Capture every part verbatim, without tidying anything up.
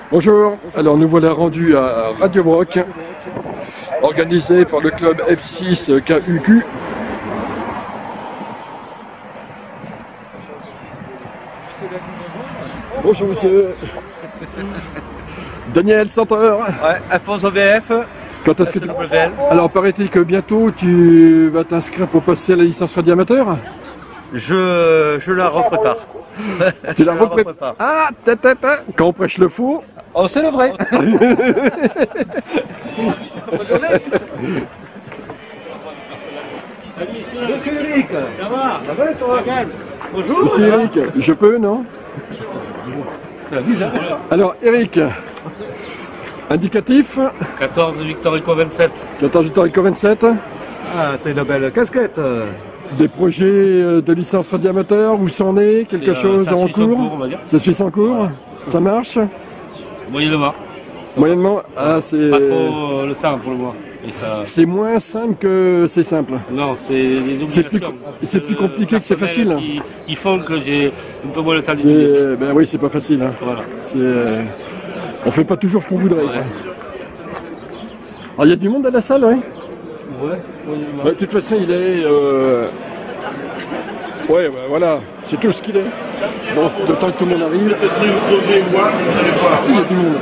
Bonjour, alors nous voilà rendus à Radio Broc, organisé par le club F six K U Q. Bonjour monsieur. Daniel Santeur. Ouais, Alphonse O V F. Quand est-ce que tu... Alors paraît-il que bientôt tu vas t'inscrire pour passer la licence radio amateur? Je, je la reprépare. Tu la reprépare. Ah, ta, ta, ta. Quand on prêche le faux. Oh, c'est le vrai. Monsieur Eric. Ça va? Ça va toi? Bonjour. Monsieur Eric, je peux, non? Alors Eric, indicatif. quatorze Victor Eco vingt-sept. quatorze Victor Eco vingt-sept. Ah, t'as une belle casquette. Des projets de licence radio amateur, où c'en est? Quelque euh, chose ça en suit son cours? cours, on va dire. Ça suit son cours? Ça marche? Moyennement. Moyennement? Ah, c'est... Pas trop euh, le temps pour le moment. Et ça... C'est moins simple que c'est simple. Non, c'est des C'est plus, obligations. c'est plus compliqué que c'est facile. Qui, qui font que j'ai un peu moins le temps d'étudier. C'est- Ben oui, c'est pas facile. Hein. Voilà. C'est, euh, On fait pas toujours ce qu'on voudrait. Ouais. quoi. Alors il y a du monde à la salle, oui? Ouais. Ouais, de toute façon, il est... Euh... Ouais, ouais, voilà. C'est tout ce qu'il est. Donc, le temps que tout le monde arrive... Ah, si, il y a du monde.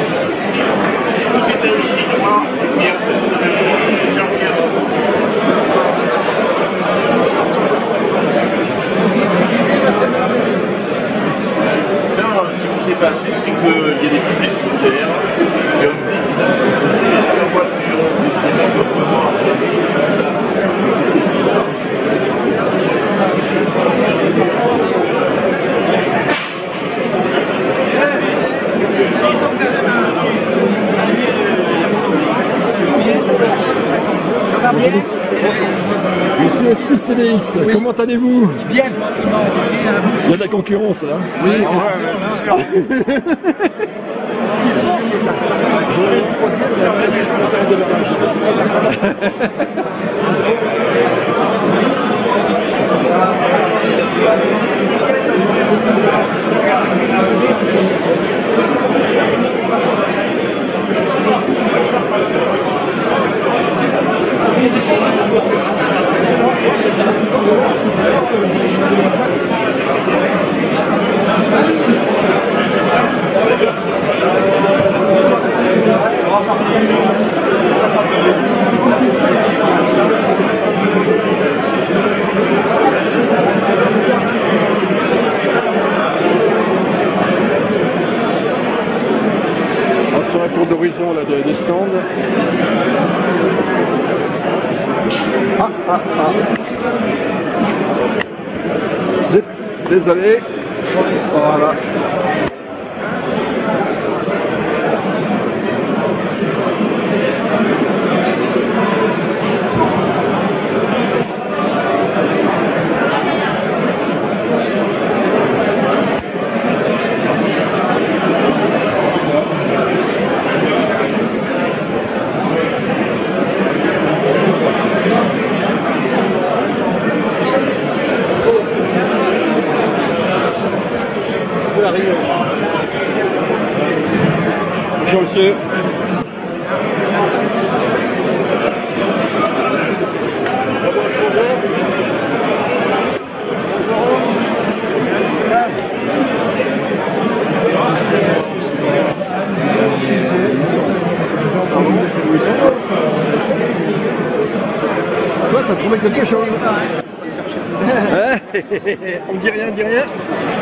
Non, ce qui s'est passé, c'est qu'il y a des publicitaires et on me dit qu'ils ont en voiture, des développements. Monsieur F six C D X, comment allez-vous? Bien. Il y a de la concurrence, là. Oui, ouais, c'est sûr. J'aurai le troisième, mais après, je suis en de On fait un tour d'horizon là, des, des stands. Ah, ah, ah. Zip. Désolé. Voilà. Bonjour monsieur. Toi, t'as trouvé quelque chose? Hein? On me dit rien, on me dit rien.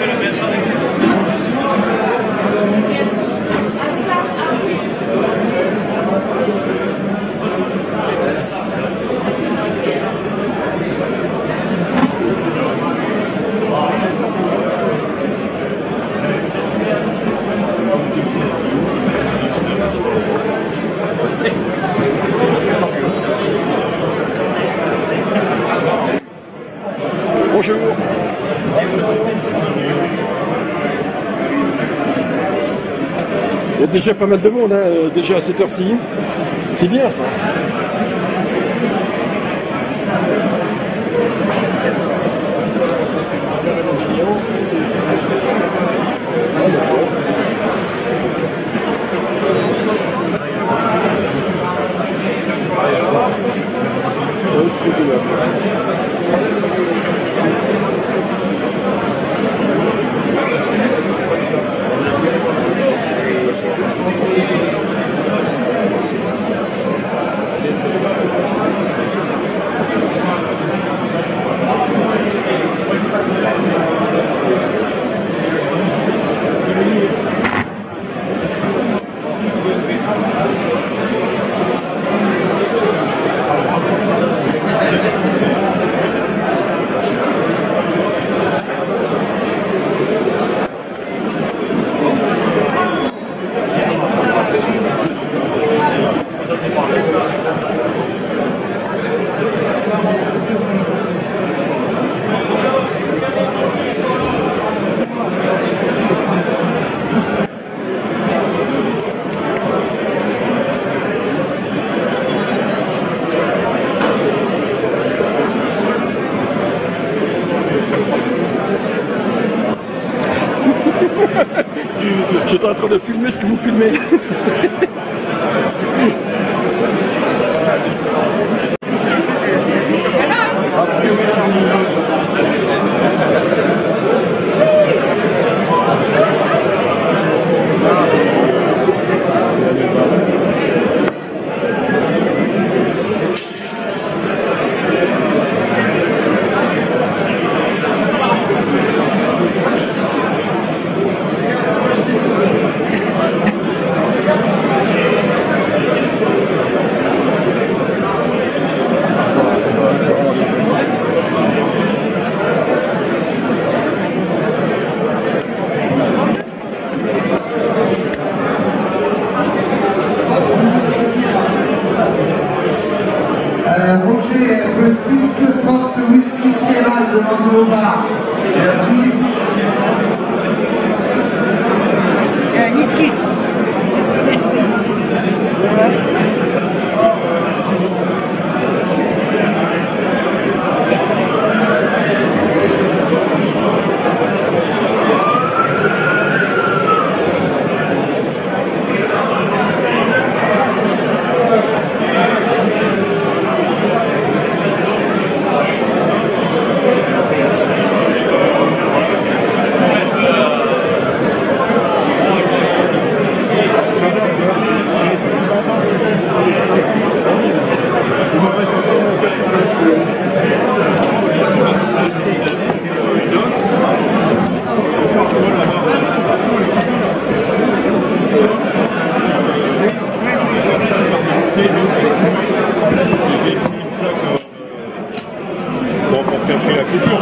Bonjour. Il y a déjà pas mal de monde, hein, déjà à cette heure-ci. C'est bien ça. J'étais en train de filmer ce que vous filmez. Roger, le six Fox Whisky Sierra demande au bar. Merci. C'est un hit kit. Bon, pour cacher la culture.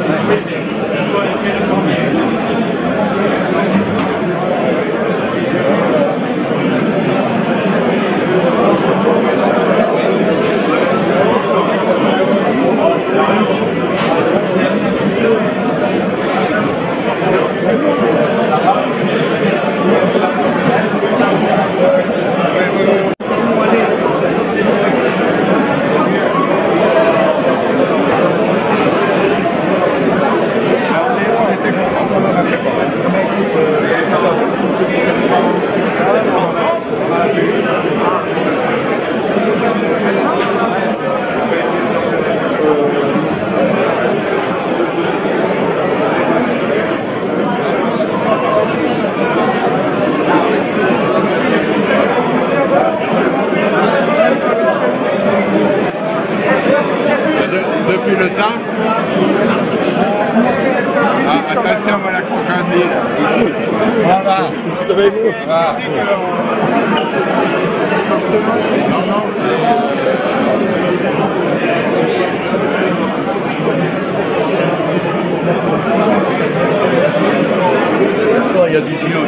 Depuis le temps. Ah, attention à la crocodile. Voilà. Savez-vous? Ah. Non, non, Il y a du kilo.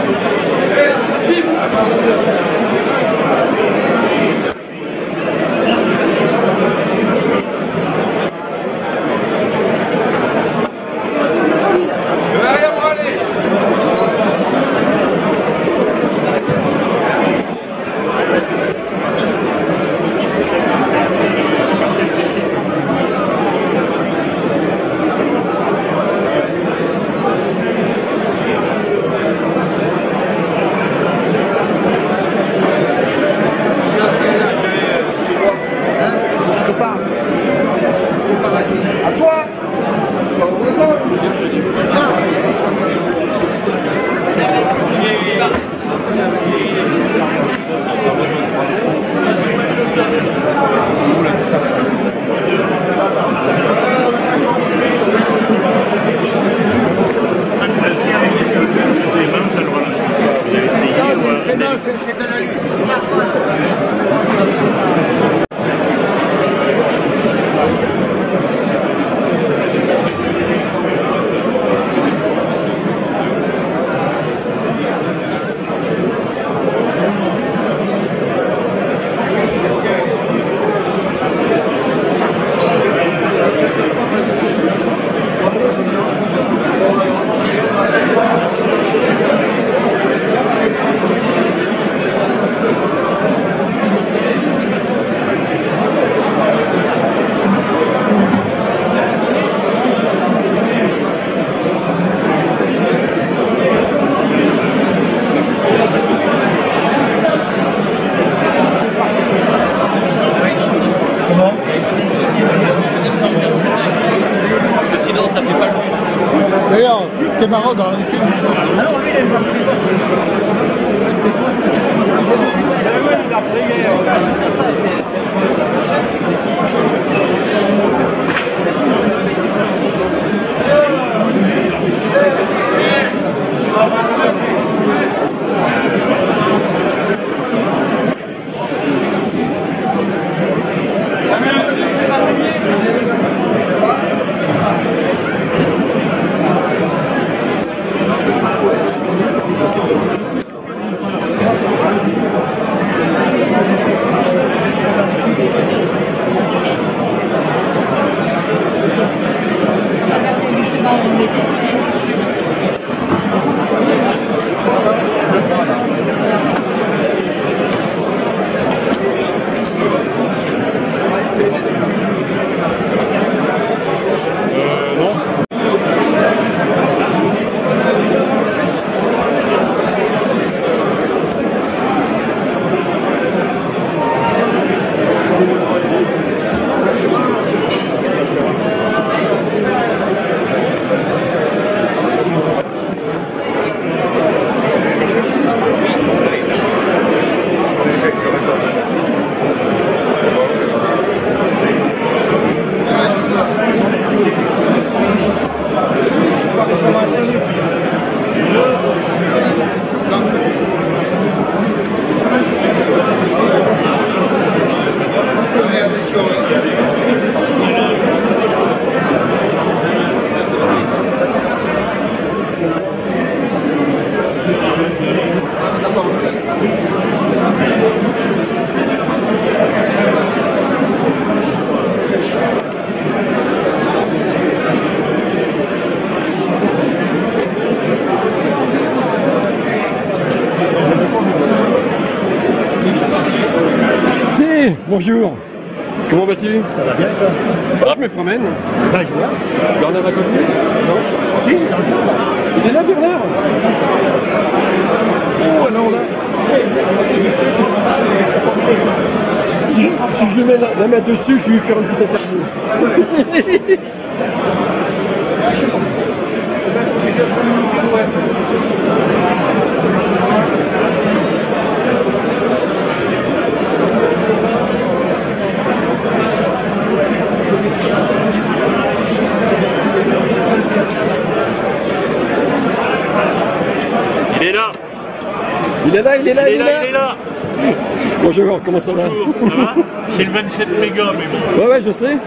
À toi. Au voisin. Non, c'est de la lutte. marrant dans les films. Alors lui, il aime pas prier. Il a prié. Bonjour, comment vas-tu? Ça va bien toi? Ah, je me promène. Bah, je vois. Bernard à côté? Non? Si, dans le cadre. Il est là, Bernard? Oh, alors là. Si, si je mets la, la main dessus, je vais lui faire une petite interview. Il est là. Il est là, il est là, Il est là, il est là. Bonjour, comment ça va? Bonjour, ça va? J'ai le vingt-sept mégas, mais bon. Ouais, ouais, je sais.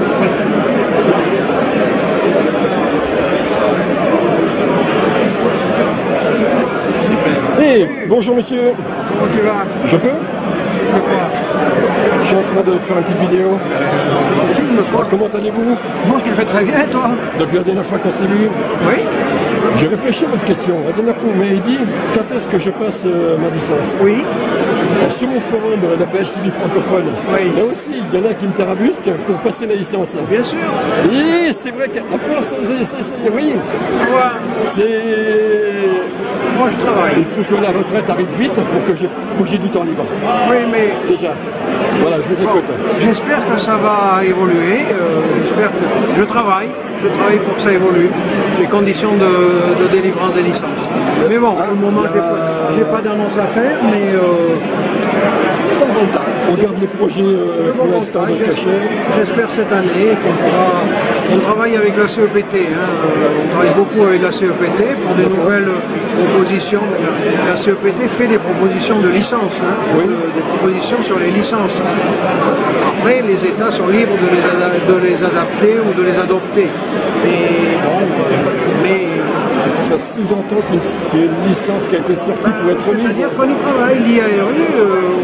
Eh, bonjour monsieur. Comment tu vas? Je peux? De quoi? Je suis en train de faire une petite vidéo. Filme quoi? Alors, comment allez-vous? Moi, tu fais très bien, toi? Depuis la dernière fois qu'on s'est vu, Oui? j'ai réfléchi à votre question. La dernière fois, vous m'avez dit quand est-ce que je passe euh, ma licence. Oui? Alors, sur mon forum de la P S C francophone, Oui. là aussi, il y en a qui me tarabusquent pour passer la licence. Bien sûr. Et c'est vrai qu'à force, c'est, c'est, c'est, oui, Moi, c'est... moi, je travaille. Il faut que la retraite arrive vite pour que j'ai, pour que j'ai du temps libre. Oui, mais Déjà. Voilà, je vous bon, écoute. j'espère que ça va évoluer. euh, j'espère que je travaille. Je travaille pour que ça évolue. Les conditions de, de délivrance des licences. Mais bon, pour le moment, j'ai pas, j'ai pas d'annonce à faire, mais euh, bon contact. On garde les projets euh, pour l'instant de J'espère- cachet. J'espère cette année qu'on pourra. On travaille avec la C E P T. Hein, euh, on travaille beaucoup avec la C E P T pour des nouvelles propositions. La C E P T fait des propositions de licence, hein, de- des propositions sur les licences. Après, les États sont libres de les, ada- de les adapter ou de les adopter. Mais bon, euh, mais Ça sous-entend qu'une, qu'il y a une licence qui a été sortie pour être remise. c'est-à-dire qu'on y travaille, l'I A R U, euh,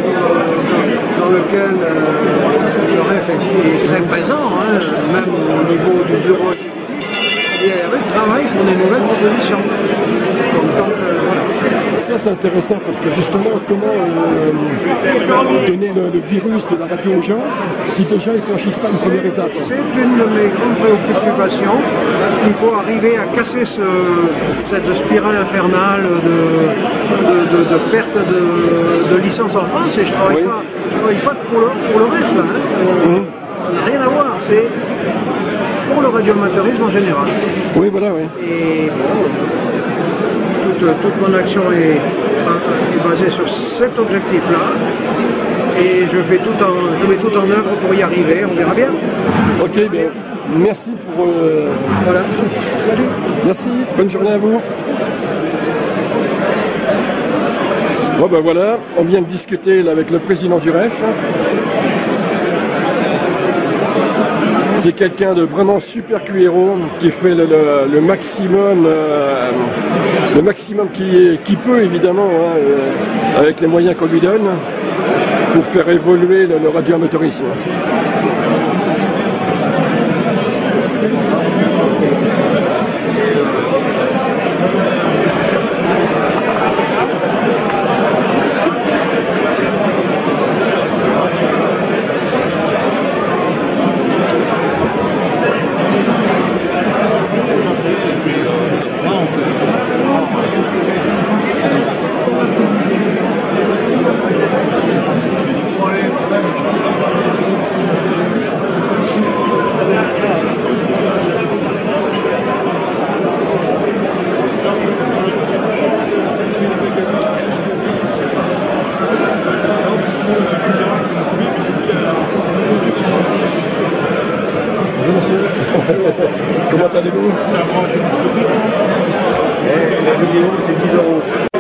dans lequel euh, le R E F est, est très présent, hein, même au niveau du bureau exécutif, l'I A R U travaille pour des nouvelles propositions. Donc quand, euh, voilà. Ça c'est intéressant parce que justement comment euh, donner le, le virus de la radio aux gens si déjà ils ne franchissent pas une première étape. C'est une de mes grandes préoccupations. Il faut arriver à casser ce, cette spirale infernale de, de, de, de perte de, de licence en France. Et je ne travaille, Oui. pas, je travaille pas pour le, pour le R E F, là, hein. Ça n'a rien à voir. C'est pour le radioamateurisme en général. Oui, voilà, oui. Et bon, toute, toute mon action est, est basée sur cet objectif-là. Et je fais, tout en, je mets tout en œuvre pour y arriver, on verra bien. Ok, bien. Merci pour... Euh... Voilà. Merci, bonne journée à vous. Bon ben voilà, on vient de discuter là, avec le président du R E F. C'est quelqu'un de vraiment super cuero qui fait le, le, le maximum, euh, le maximum qui, qui peut évidemment, hein, euh, avec les moyens qu'on lui donne, pour faire évoluer le, le radioamateurisme. Comment allez-vous? La vidéo, c'est dix euros.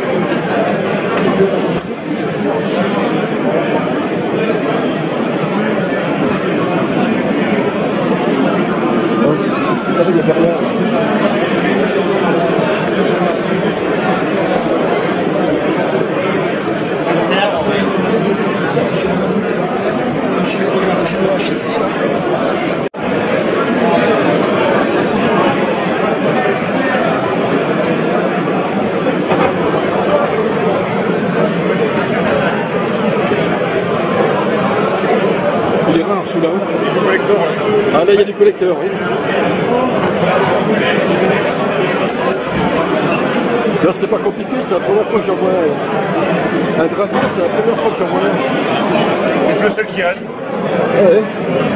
Il est rare celui-là. Ah là il y a du collecteur, oui. Là c'est pas compliqué, c'est la première fois que j'en vois un drapeau, c'est la première fois que j'en vois un. C'est le seul qui reste. Ah ouais.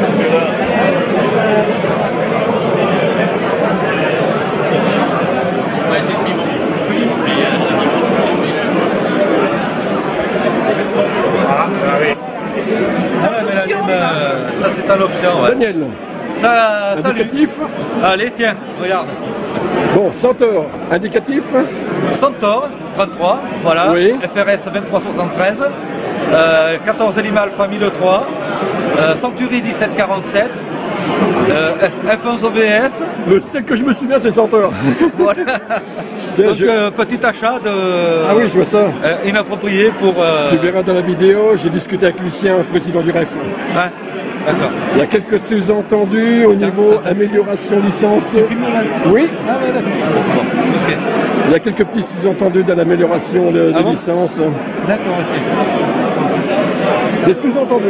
Ah, ça arrive. Ah ouais, mais la lime, euh, ça c'est en option. Ouais. Daniel, Ça, salut. indicatif. Allez, tiens, regarde. Bon, Centaure, indicatif. Centaure, trente-trois, voilà. Oui. F R S vingt-trois soixante-treize. Euh, quatorze Lima Alpha mille trois. Euh, Century dix-sept quarante-sept. Euh, F onze O V F. Le seul que je me souviens c'est Centaure. Voilà. Tiens, Donc, je- euh, petit achat de, Ah oui, je vois ça. euh, inapproprié pour. Euh, Tu verras dans la vidéo, j'ai discuté avec Lucien, président du R E F. hein, d'accord. Il y a quelques sous-entendus au niveau amélioration licence. Oui, Ah ouais, d'accord. Bon, ok. il y a quelques petits sous-entendus dans l'amélioration de, de Ah bon licence. D'accord, ok. Des sous-entendus.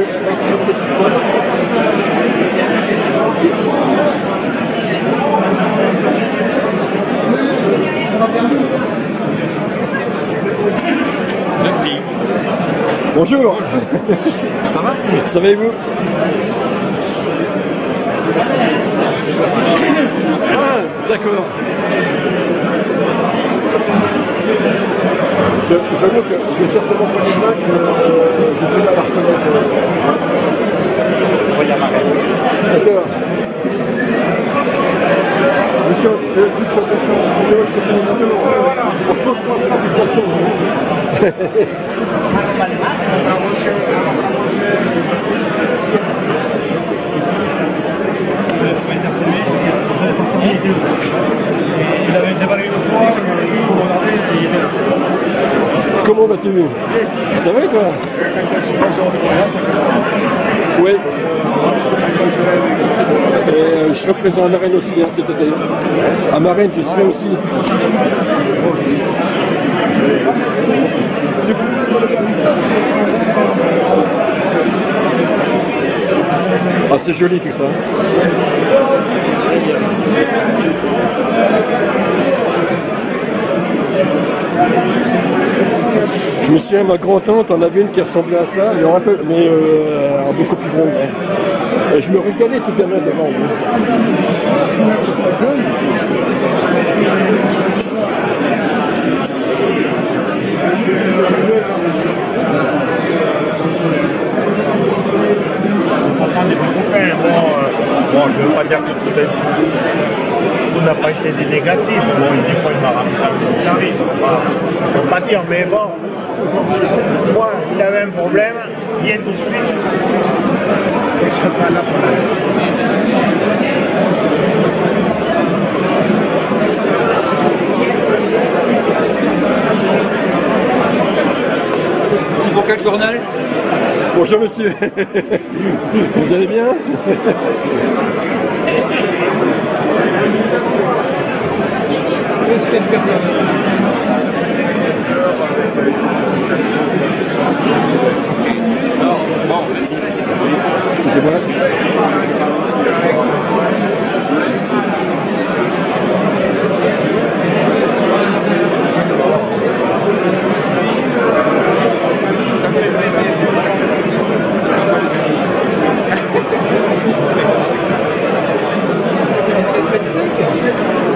Bonjour. Ça va? Ça va et vous? Ah, d'accord. Je- J'avoue que je vais certainement pas les mains que euh, je peux pas la reconnaître. D'accord. Monsieur, euh, toute cette vidéo, je peux te demander, on se reprendra de toute façon. Il avait débarré une fois, pour regarder, il était là. Comment vas-tu? Ça va et toi? Oui. Et euh, je serai présent à Marraine aussi hein, cet été. À Marraine, je serai aussi. Ah, c'est joli tout ça. Je me souviens, ma grand-tante en avait une qui ressemblait à ça, mais, un peu, mais euh, beaucoup plus grande. Et je me régalais tout gamin devant. Des copains. Bon, euh, bon, je ne veux pas dire que tout, est, tout n'a pas été négatif. Bon, des fois, il m'a ramené le service. On ne peut pas dire, mais bon, moi, il avait un problème, viens tout de suite. Je ne serai pas là pour la... C'est pour quel journal? Bonjour monsieur, vous allez bien? Excusez-moi. Ça me fait plaisir. C'est sept vingt-cinq, sept vingt-cinq.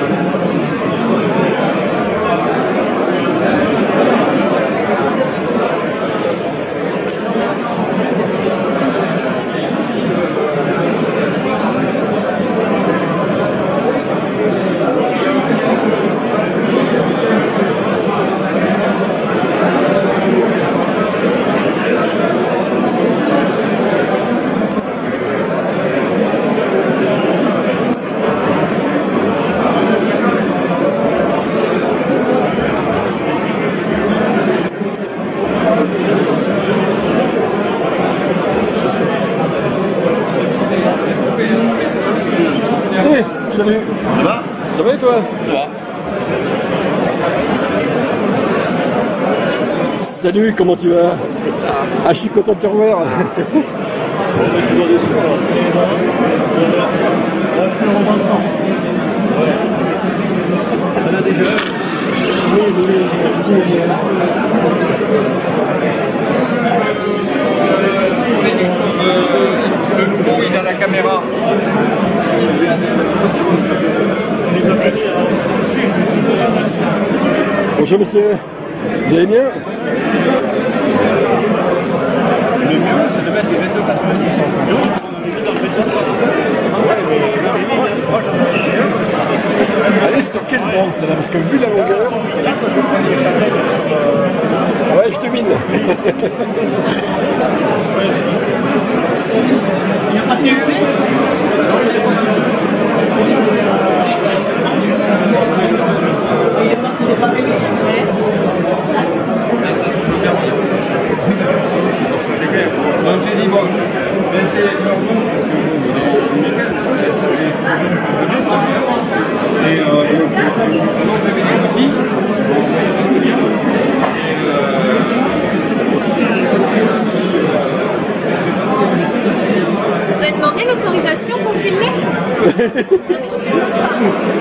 Salut. Ça va? Ça va et toi? Ça va. Salut, comment tu vas? Ah, je suis content de te revoir. Je suis dans les soins. On a déjà. Oui, oui, oui. Le nouveau, il a la caméra. Bonjour monsieur, vous allez bien? Le mieux, c'est de mettre les vingt-deux quatre-vingt-dix en Allez, sur quelle bande c'est là? Parce que vu la longueur... Ouais, je te mine. Il n'y a pas de T U V? Donc j'ai dit bon, c'est leur nom. Et euh, donc j'avais dit aussi. Vous avez demandé l'autorisation pour filmer? Non, mais je plaisante pas.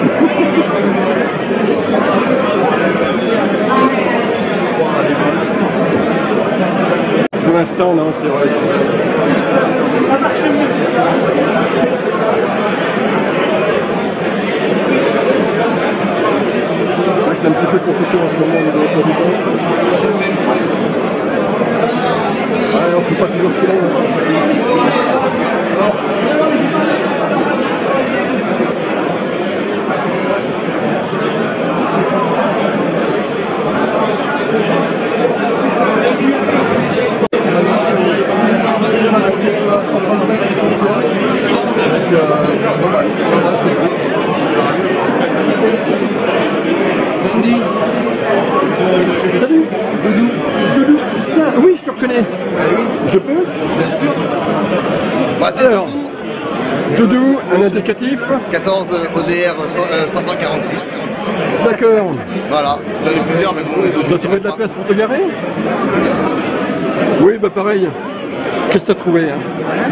Pour l'instant, non, c'est vrai. Ça marche mieux. C'est un petit peu compliqué en ce moment au niveau de la dépense. Ouais, on ne peut pas toujours ce qu'il a. Salut Doudou. Doudou. Ah, oui, je te reconnais. Ah oui. Je peux? Bien sûr. Bah, c'est Alors, Doudou, un indicatif. quatorze O D R cinq cent quarante-six. D'accord. Voilà, j'en ai plusieurs, mais bon, les autres, Tu je as ne trouvé de la place pour te garer? Oui, bah pareil. Qu'est-ce que tu as trouvé hein?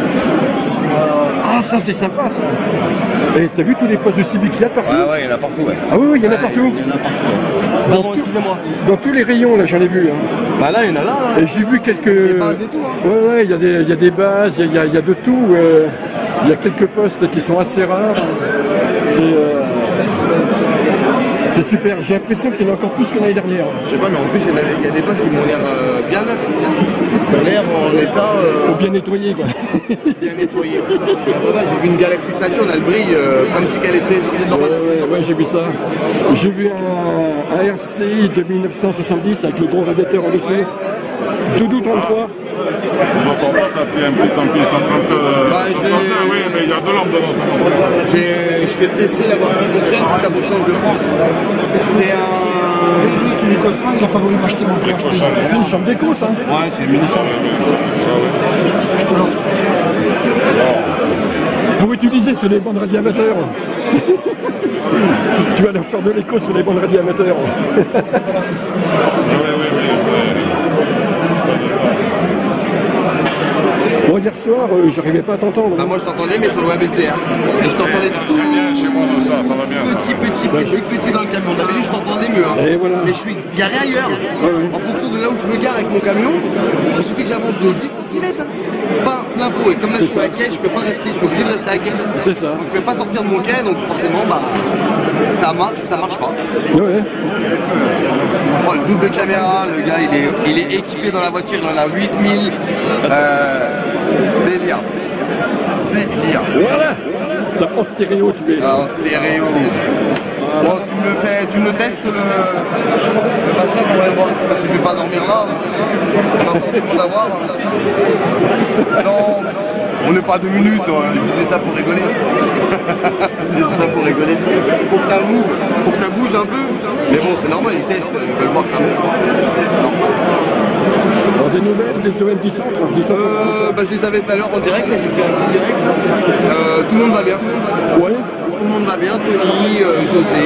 Ah, ça c'est sympa ça. Et t'as vu tous les postes de civique qu'il y a partout? Ouais, ouais, il y en a partout, ouais. Ah oui, oui, il y en a Ouais, partout. Il y en a partout. Pardon, excusez-moi. Dans tous les rayons, là, j'en ai vu. Hein. Bah là, il y en a là, là. Et j'ai vu quelques... Des bases et tout, hein. Ouais, ouais, il y, a des- il y a des bases, il y a, il y a- il y a de tout. euh, Il y a quelques postes qui sont assez rares. C'est euh, c'est super. J'ai l'impression qu'il y en a encore plus que l'année dernière. Je sais pas, mais en plus, il y, a, il y a des poches qui m'ont l'air euh, bien neufs. Qui ont l'air en état... Euh... Bien nettoyé, quoi. Bien nettoyé, ouais. Ouais, j'ai vu une Galaxy Saturn, elle brille euh, comme si elle était sortie de l'embrasure. Ouais, ouais, ouais, j'ai vu ça. J'ai vu un, un R C I de mille neuf cent soixante-dix avec le gros radiateur en dessous. Doudou trente-trois. On n'entend pas, t'as un petit ampli cent trente. Euh, bah, cent trente, oui, mais il y a de l'ordre dedans. Je vais le tester, là, voir si ça fonctionne. Si ça fonctionne, je le prends. C'est un... Oui, lui, tu lui causes pas, il n'a pas voulu m'acheter mon prix. C'est une chambre d'écho, ça. Ouais, c'est une mini-chambre. Je te l'offre. Pour utiliser sur les bandes radioamateurs. Tu vas leur faire de l'écho sur les bandes radioamateurs. Bon, hier soir, euh, j'arrivais pas à t'entendre. Bah, moi je t'entendais, mais sur le web S D R. Et je t'entendais tout petit, petit, petit, petit dans le camion. D'habitude, je t'entendais mieux. Hein. Et voilà. Mais je suis garé ailleurs. Ouais, ouais. En fonction de là où je me gare avec mon camion, il suffit que j'avance de dix centimètres. Hein. Pas plein pot. Et comme là, je suis à quai, je peux pas rester. Je suis obligé de rester à quai. C'est ça. Donc, je peux pas sortir de mon quai, donc forcément, bah, ça marche ou ça marche pas. Ouais. Oh, le double caméra, le gars, il est, il est équipé dans la voiture, il en a huit mille. Euh, délire. Délire. Voilà. T'as en stéréo, tu es. Ah, en stéréo. Bon, tu me le fais, tu me le testes le, le machin qu'on va voir, parce que je vais pas dormir là. On a encore tout le monde à voir. Non, on n'est pas à deux minutes, je disais ça pour rigoler. Je disais ça pour rigoler. Faut que ça move, faut que ça bouge un peu. Mais bon, c'est normal, ils testent, ils veulent voir que ça move. Normal. Alors, des nouvelles des O M dix centres euh, bah, je les avais tout à l'heure en direct, là j'ai fait un petit direct. Euh, tout le monde va bien. Ouais. Tout le monde va bien, Tony, euh, José,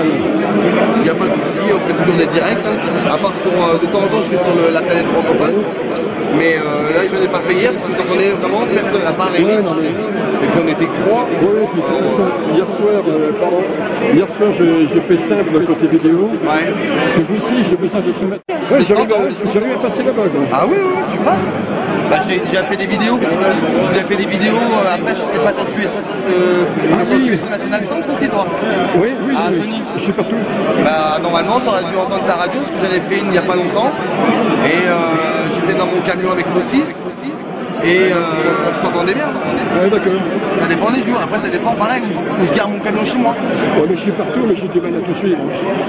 il n'y a pas de souci, on fait toujours des directs. Hein. À part sur, euh, de temps en temps, je fais sur le, la planète francophone. Mais euh, là, je n'en ai pas fait hier parce que j'entendais vraiment personne à part Eric. Ouais, et puis on était que trois. Ouais, euh, hier soir, euh, pardon, hier soir, j'ai fait simple côté vidéo. Ouais. Parce que je me suis dit, j'ai besoin de trimestre. Ouais, j'arrive à passer là-bas. Ah oui, oui, tu passes. Bah, j'ai déjà fait des vidéos. J'ai déjà fait des vidéos. Euh, après, je n'étais pas sur le Q S euh, National Centre aussi, toi. Oui, oui, ah, je, Tony. je suis partout. Bah, normalement, tu aurais dû entendre ta radio, ce que j'avais fait il n'y a pas longtemps. Et euh, j'étais dans mon camion avec mon fils. Et euh, je t'entendais bien. Ouais, d'accord. Ça dépend des jours. Après, ça dépend pareil où, où je garde mon camion chez moi. Ouais, mais je suis partout, mais j'ai du mal à tout suivre.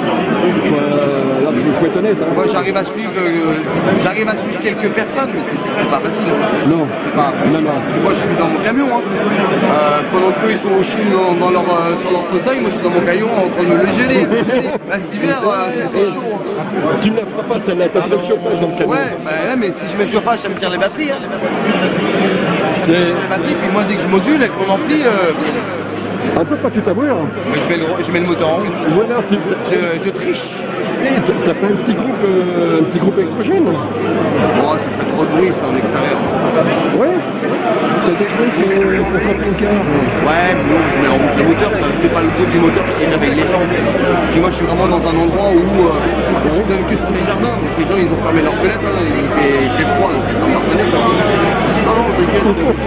Euh, là, il faut être honnête. Hein. Moi, j'arrive à suivre, euh, j'arrive à suivre quelques personnes, mais c'est pas facile. Non. C'est pas facile. Non, non. Moi, je suis dans mon camion. Hein. Euh, pendant qu'eux, ils sont au chou dans, dans leur, euh, sur leur fauteuil, moi, je suis dans mon camion en train de me le geler. Là, cet hiver, euh, c'était chaud. Hein. Tu ne la feras pas, celle-là, t'as pas de chauffage dans le camion. Ouais, bah, ouais, mais si je mets le chauffage, ça me tire les batteries. Hein, les batteries. C'est... les batteries, puis moi, dès que je module avec mon ampli... Euh, un peu pas tout à voir. Je mets, le, je mets le moteur en route. Voilà, tu... je, je triche. T'as pas un petit groupe, euh, un petit groupe électrogène? Oh, ça ferait trop de bruit, ça, en extérieur. Ouais. T'as des trucs euh, pour faire ton car. Ouais, mais bon, je mets en route le moteur, c'est pas le bruit du moteur qui réveille les gens. Tu vois, je suis vraiment dans un endroit où euh, je donne que sur des jardins, donc les gens, ils ont fermé leurs fenêtres, hein, il, fait, il fait froid, donc ils ferment leurs fenêtres. Hein. Non, non, t'inquiète,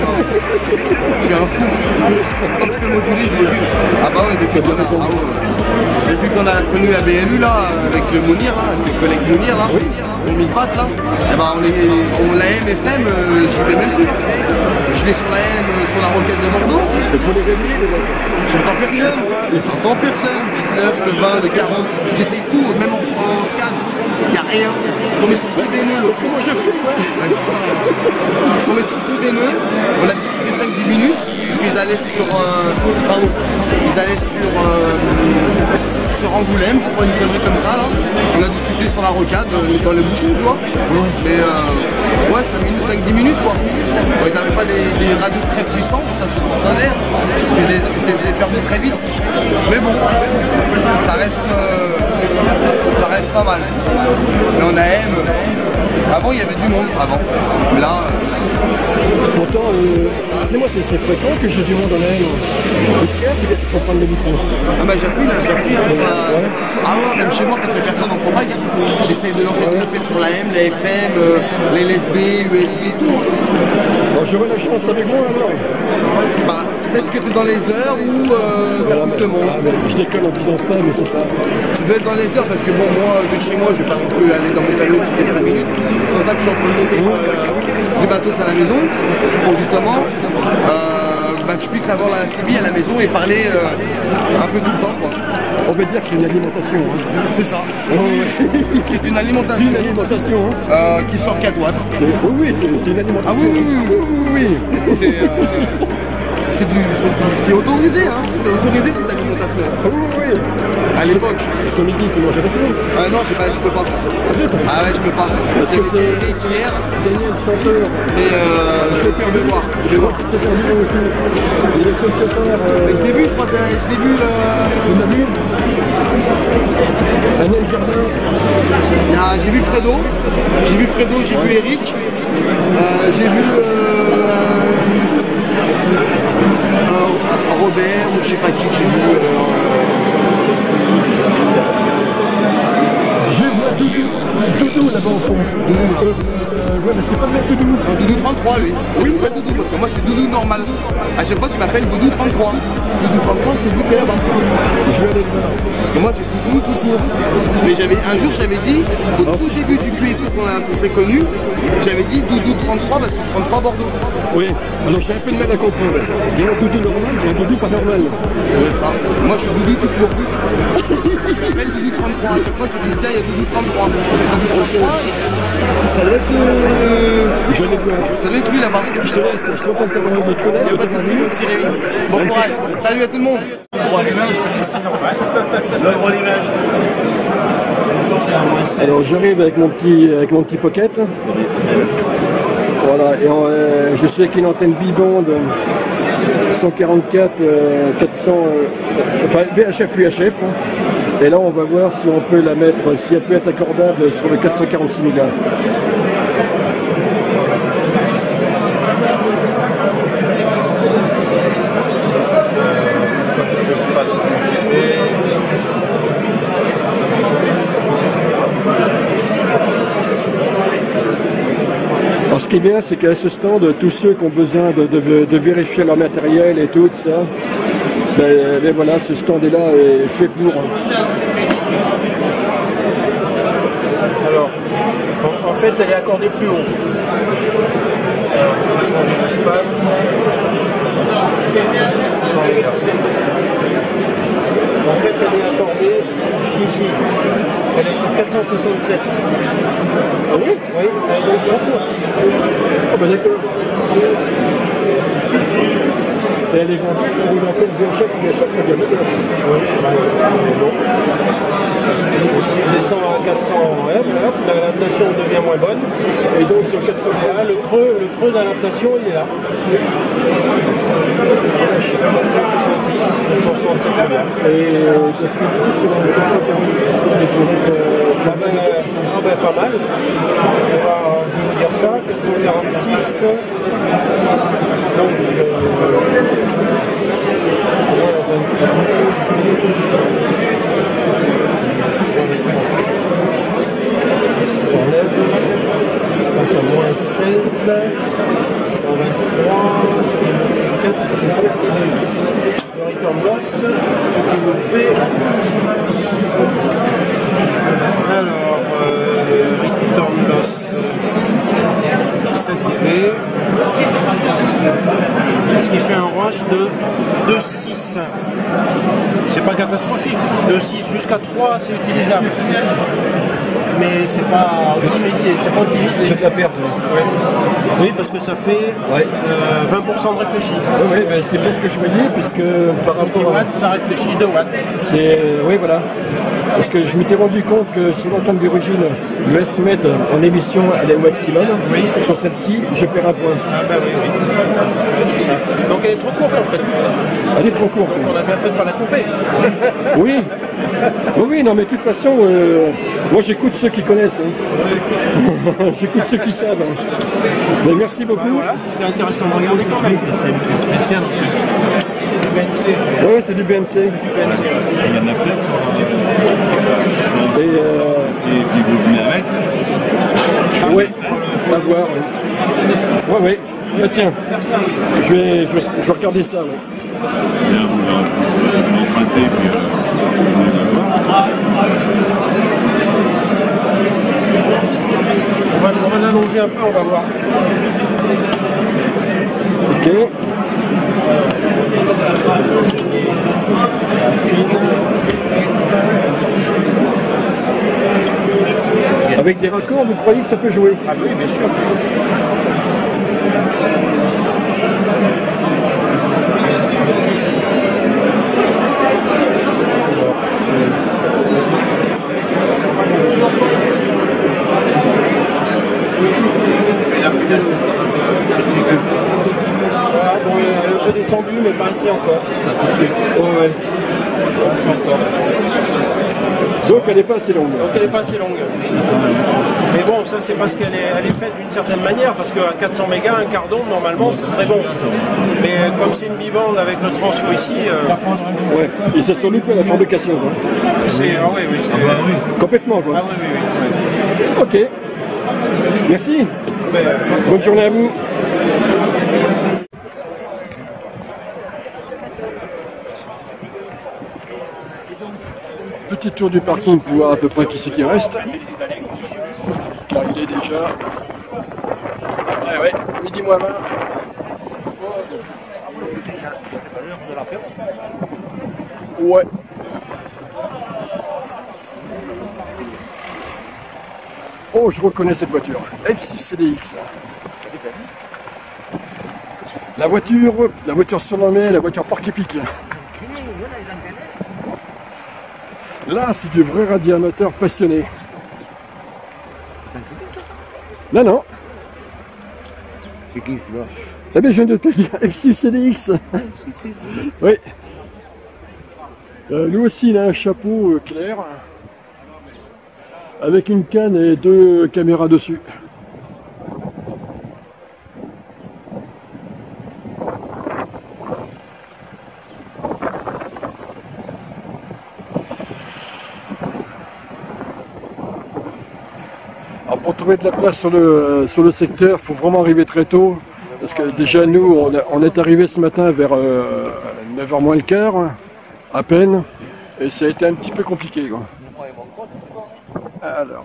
je suis un fou. Tant que je peux moduler, je module. Ah bah ouais, depuis qu'on a, ah ouais. Depuis qu'on a connu la B L U là, avec le Mounir là, avec le collègue Mounir là, on mille pattes là, et bah on, les, on la M F M, euh, j'y vais même plus. Je vais sur la M, sur la roquette de Bordeaux. J'entends personne, j'entends personne, dix-neuf, le vingt, le quarante, j'essaye tout, même en, en scan, il n'y a rien. Je suis tombé sur deux veineux l'autre fois. Je suis tombé sur deux veineux, on a discuté cinq dix minutes, parce qu'ils allaient sur, euh, pardon, ils allaient sur, euh, sur Angoulême, je crois une connerie comme ça là. On a discuté sur la rocade, dans les bouchons, tu vois. Mais euh, ouais, cinq minutes, cinq dix minutes quoi. Bon, ils n'avaient pas des, des radios très puissants, ça se s'entendait. Je les, je les ai perdus très vite. Mais bon, ça reste, euh, ça reste pas mal. Mais on a M. Avant, il y avait du monde, avant. Là. Euh... Pourtant, euh, c'est moi, c'est fréquent que j'ai du monde en M. Ce qu'il y a, c'est qu'il faut prendre le micro. Ah bah j'appuie là, j'appuie hein, sur la... Ouais. Ah ouais, même chez moi, quand il y a personne en campagne, j'essaye de lancer des appels sur la M, la F M, euh, les L S B, U S B, tout. Bon, j'aurai la chance avec moi alors. Bah, peut-être que tu es dans les heures où euh, tu Voilà, tout le monde. mais je déconne en disant ça, mais c'est ça. Tu dois être dans les heures parce que bon, moi, de chez moi, je vais pas non plus aller dans mon camion toutes les cinq minutes. C'est pour ça que je suis en train de monter euh, du matos à la maison pour justement euh, bah, que je puisse avoir la C B à la maison et parler euh, un peu tout le temps, quoi. On va dire que c'est une alimentation. Hein. C'est ça. C'est une alimentation. C'est une alimentation. Hein. Euh, qui sort quatre watts. Oui, oui, c'est une alimentation. Ah oui, oui, oui. oui, oui, oui. C'est euh, c'est du, c'est autorisé, hein. C'est autorisé cette alimentation. Ah oui, oui, oui. À l'époque. Ce midi, tu manges avec nous? Ah non, je, pas, je peux pas. Ah ouais, je peux pas. J'ai avec Eric hier. Daniel Chanteur. Mais euh, je vais voir. Je vais voir. C'est perdu aussi. Il est quelque part. Euh... Je l'ai vu, je crois que je l'ai vu. Euh... Tu l'as vu? Daniel Jardin. Ah, j'ai vu Fredo. J'ai vu Fredo, j'ai vu Eric. Euh, j'ai vu euh, euh, Robert ou je sais pas qui que j'ai vu. Euh, J'ai vu Doudou, Doudou là-bas au fond. Doudou, là. Euh, ouais, mais c'est pas le même Doudou. Non, Doudou trente-trois, lui. C'est le vrai Doudou, parce que moi je suis Doudou normal. À chaque fois, tu m'appelles Doudou trente-trois. Doudou trente-trois, c'est vous qui est là-bas. Je vais aller le voir. Parce que moi, c'est Doudou tout court. Mais j'avais un jour, j'avais dit, au tout début du Q S O qu'on s'est connu, j'avais dit Doudou trente-trois parce que trente-trois Bordeaux. Oui, alors j'ai un peu de mal à comprendre. Il y a un Doudou normal, il y a un Doudou pas normal. Ça doit être ça. Moi, je suis Doudou tout court. Je m'appelle Doudou trente-trois. À chaque fois, tu dis, tiens, il y a Doudou trente-trois. Et Doudou trente-trois, ça doit être. Euh... Je l'ai vu. Ça doit être lui là-bas. Je te laisse, je t'entends te parler de collège. Il n'y a pas de soucis, mon petit Rémi. Bon courage. Salut à tout le monde. Le droit à l'image, c'est normal. Le droit à l'image. Alors j'arrive avec mon petit avec mon petit pocket. Voilà, et en, euh, je suis avec une antenne bibonde cent quarante-quatre, euh, quatre cents, euh, enfin V H F U H F. Et là on va voir si on peut la mettre, si elle peut être accordable sur le quatre cent quarante-six mégas. Alors ce qui est bien, c'est qu'à ce stand, tous ceux qui ont besoin de, de, de vérifier leur matériel et tout ça, ben, ben voilà, ce stand est là est fait pour. Alors, en, en fait, elle est accordée plus haut. Alors, je vais changer le spam. En fait, elle est accordée ici. Elle est sur quatre cent soixante-sept. Ah oui? Oui, elle est donc trop courte. Ah ben d'accord. Et elle est vendue pour une antenne V H F, V H F, le diamètre. Oui, bon. Si je descends à quatre cents M, l'adaptation devient moins bonne. Et donc sur quatre cents là, le creux, le creux d'adaptation, il est là. quatre cent soixante-six, quatre cent soixante-sept bien. Et depuis coup sur le quatre cent quarante-six, c'est des ah ben, ah ben pas mal. Alors, je vais vous dire ça, quatre cent quarante-six. Donc euh, je passe à moins seize, moins vingt-trois, ça fait quatre, ça fait sept. Le return loss, ce qui vous fait. Alors, euh, return loss sept dB, ce qui fait un rush de deux virgule six. C'est pas catastrophique. deux virgule six jusqu'à trois, c'est utilisable. Mais c'est pas optimisé, c'est pas optimisé. C'est de la perte. Ouais. Oui, parce que ça fait ouais. euh, vingt pour cent de réfléchi. Oui, oui ben c'est bien ce que je voyais, puisque par rapport à... watts, ça réfléchit deux watts. C'est... Oui, voilà. Parce que je m'étais rendu compte que sur l'antenne d'origine, le S M E T en émission, elle est au maximum. Oui. Sur celle-ci, je perds un point. Ah bah oui, oui. C'est ça. Donc elle est trop courte en fait. Elle est trop courte. On a bien fait de pas la couper. Oui. Oui, oui, non, mais de toute façon, euh, moi j'écoute ceux qui connaissent. Hein. J'écoute ceux qui savent. Hein. Mais merci beaucoup. Bah, voilà, c'était intéressant de regarder ce truc. C'est spécial en plus. C'est du B N C. Oui, c'est du B N C. Il y en a plein. Et, euh... Et puis vous venez avec. Oui, à voir. Oui, oui. Ouais, ouais. Bah, tiens, je vais, je, vais, je vais regarder ça. Ouais. Hier, j'ai emprunté, puis euh, On va, on va l'allonger un peu, on va voir. Ok. Avec des raccords, vous croyez que ça peut jouer? Ah oui, bien sûr. Voilà, bon, elle est un peu descendue, mais pas assez encore. Ça a touché. Ouais, ouais. Donc elle n'est pas assez longue. Donc elle n'est pas assez longue. Mais bon, ça c'est parce qu'elle est, elle est faite d'une certaine manière, parce qu'à quatre cents mégas, un quart d'onde, normalement, ce serait bon. Mais comme c'est une bivande avec le transfo ici... Euh... Ouais, et ça se loupé à la fabrication. C'est... Ah oui, oui. Ah bah oui. Complètement, quoi. Ah oui, oui, oui. Ok. Merci. Mais, euh... Bonne journée à vous. Petit tour du parking pour voir à peu près qui c'est qui reste. Car il est déjà... Ouais, ouais, midi moins vingt. Ouais. Oh, je reconnais cette voiture. F six C D X. La voiture, la voiture surnommée, la voiture Parc-Épique. Là, c'est du vrai radiamateur passionné. Non, non. C'est qui celui-là? Ah ben, je viens de te dire, F six C D X. Oui. Euh, lui aussi, il a un chapeau euh, clair. Avec une canne et deux caméras dessus. Alors pour trouver de la place sur le, sur le secteur, il faut vraiment arriver très tôt. Parce que déjà nous, on, a, on est arrivé ce matin vers euh, neuf heures moins le quart, à peine. Et ça a été un petit peu compliqué, quoi. Alors.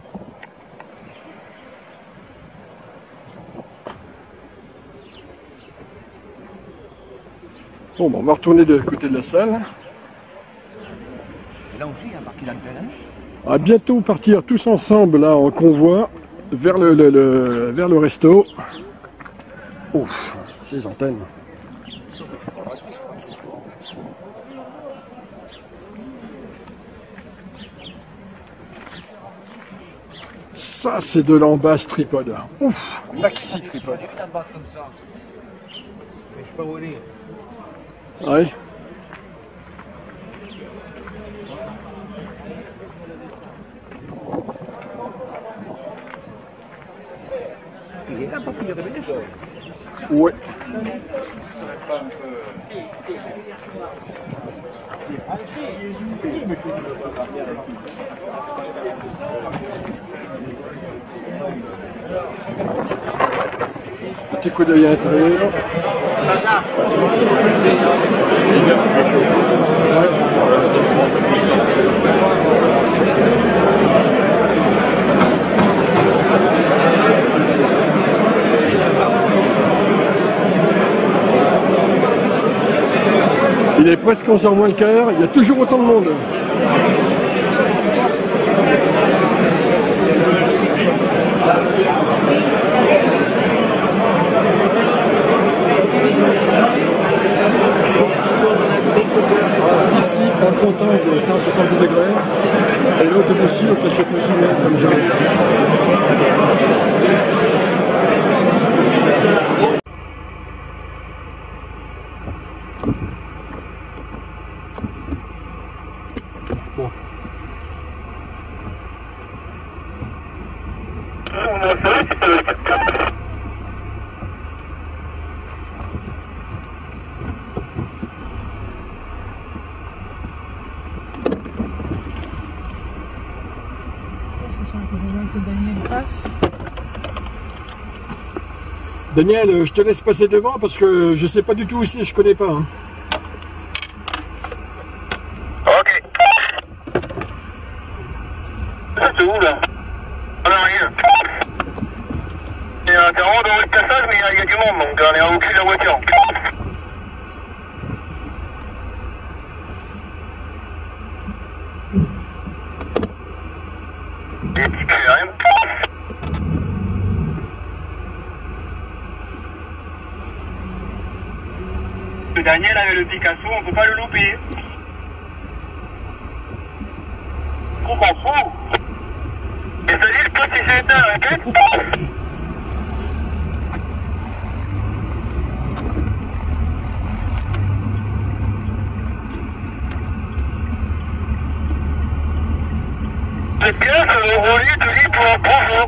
Bon, ben, on va retourner de côté de la salle. Et là aussi, il y a un parking d'antenne. On va bientôt partir tous ensemble là en convoi vers le, le, le, vers le resto. Ouf, ces antennes. Ça, c'est de l'embasse tripode. Ouf, maxi tripode. Ouais. Ouais. Petit coup d'œil à l'intérieur. Il est presque onze heures moins le quart, il y a toujours autant de monde. Ici, un contact de cent soixante degrés, et l'autre aussi, au quelques pouces comme j'ai. Bon. Daniel, je te laisse passer devant parce que je sais pas du tout où c'est, je connais pas. Hein. arrive. Et euh, t'es vraiment dans le passage, mais il y, y a du monde, donc on est au cul de la voiture. Des petits Q R M. Le Daniel avec le Picasso, on peut pas le louper. Picasso. Et ça dit, je pense que c'est éteint, ok? C'est bien, ça le roulis, tu dis pour bonjour.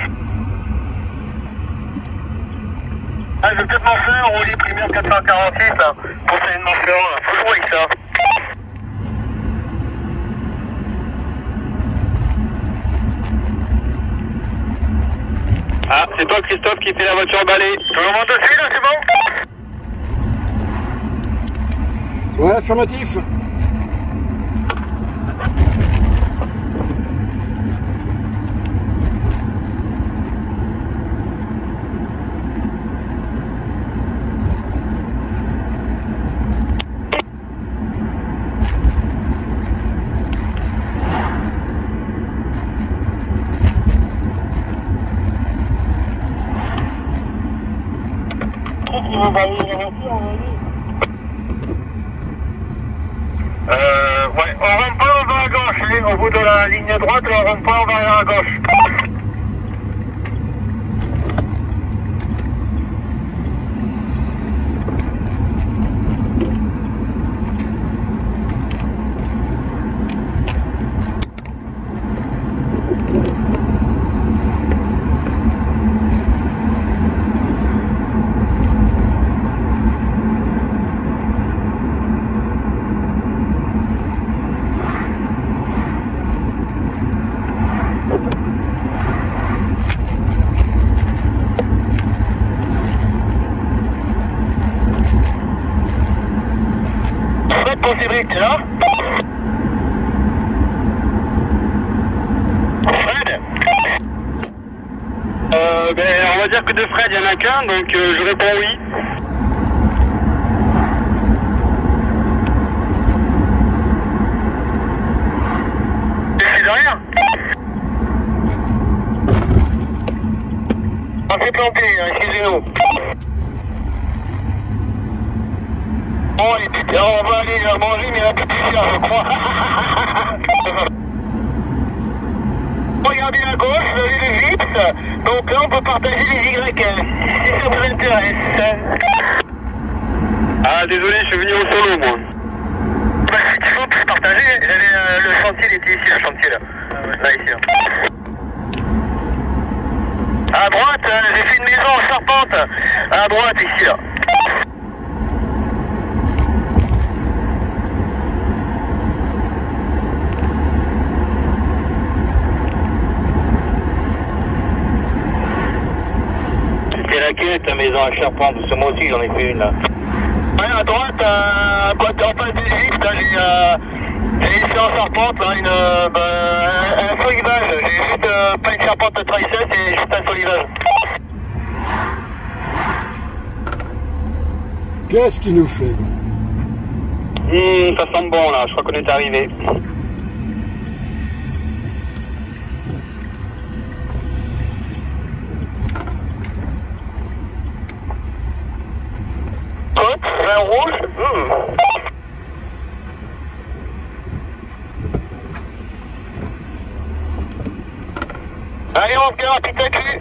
Ah, je vais peut-être m'en faire un roulis primaire quatre cent quarante-six, là, pour essayer de m'en faire un. Faut jouer avec ça. Ah, c'est toi Christophe qui fait la voiture balai. Tout le monde dessus là, c'est bon? Ouais, affirmatif. Euh, ouais, au rond-point on va à gauche, hein, au bout de la ligne droite, au rond-point on va à gauche. Cédric, t'es là? Fred? Euh, ben, on va dire que de Fred, il n'y en a qu'un, donc euh, je réponds oui. C'est de rien. On s'est planté, hein, excusez-nous. Bon, les petites, on va aller manger, mais la petite fière, je crois. Regardez à gauche, vous avez les vips, donc là on peut partager les Y, si ça vous intéresse. Ah, désolé, je suis venu au solo, moi. Bah, c'est qu'il faut se partager, j'avais euh, le chantier, il était ici, le chantier, là. Ah ouais. Là, ici, là. À droite, euh, j'ai fait une maison en charpente. À droite, ici, là. C'est laquelle ta maison à charpente? Parce que moi aussi j'en ai fait une là. Ouais, à droite, euh, à côté, en face du Égypte, j'ai euh, ici en charpente, là, une, euh, bah, un, un solivage. J'ai juste euh, pas une charpente de tricep, c'est juste un solivage. Qu'est-ce qu'il nous fait? Mmh, ça sent bon là, je crois qu'on est arrivé. Côte, vin rouge, mmh. Allez, on se gare à Pitacul.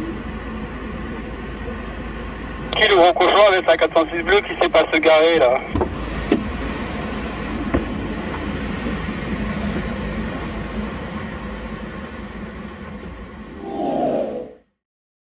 Le gros cochon avec sa quatre cent six bleu qui sait pas se garer là.